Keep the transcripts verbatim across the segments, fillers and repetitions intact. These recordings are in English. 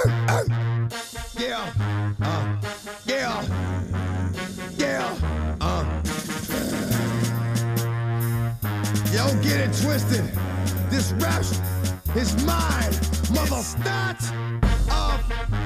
Yeah, uh, yeah, yeah, uh. Yo, get it twisted. This rap is mine, mother. Not a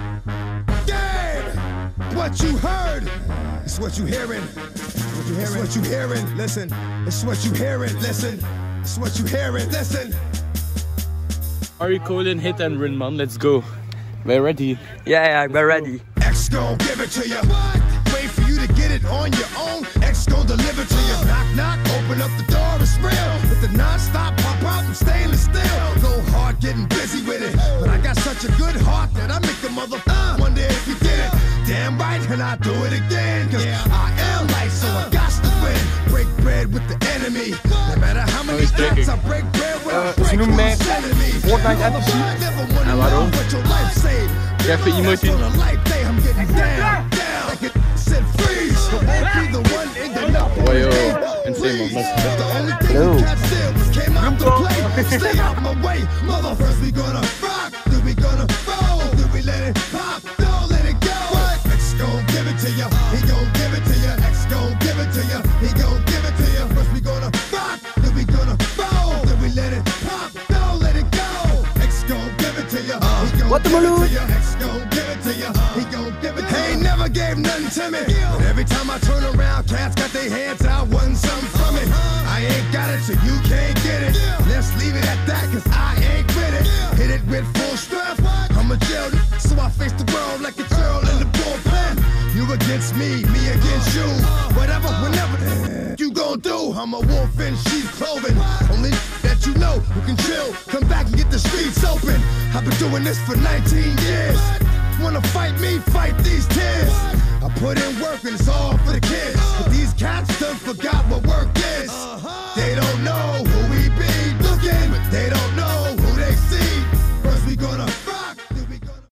game. What you heard, it's what you hearing. What you hearing? It's what you hearing. Listen, it's what you hearing. Listen, it's what you hearing. Listen. Are you calling hit and run, man? Let's go. We're ready. Yeah, yeah, we're ready. X gon' give it to you. Wait for you to get it on your own. X gon' deliver to you. Knock, knock, open up the door, it's real. With the non-stop pop out and stainless steel. Go hard, getting busy with it. But I got such a good heart that I make the mother uh, wonder if you did it. Damn right, and I do it again. Cause yeah. I am light, so I got to win. Break bread with the enemy. No matter how many times I break bread with uh, a break with enemy. Fortnite N F C. En waarom? Ik heb even emotie. Oh yo, insane man. Hello. Watermelon. He ain't never gave nothing to me. But every time I turn around, cats got their hands out, wanting something from it. I ain't got it, so you can't get it. Let's leave it at that, cause I ain't with it. Hit it with full strength. I'm a jail, so I face the world like a girl in the bullpen. You against me, me against you. Whatever, whenever you gon' do. I'm a wolf in sheep's clothing. Only that you know who can chill. Come back and get the streets open. I've been doing this for nineteen years. Wanna fight me, fight these tears. I put in work and it's all for the kids. But these cats done forgot what work is.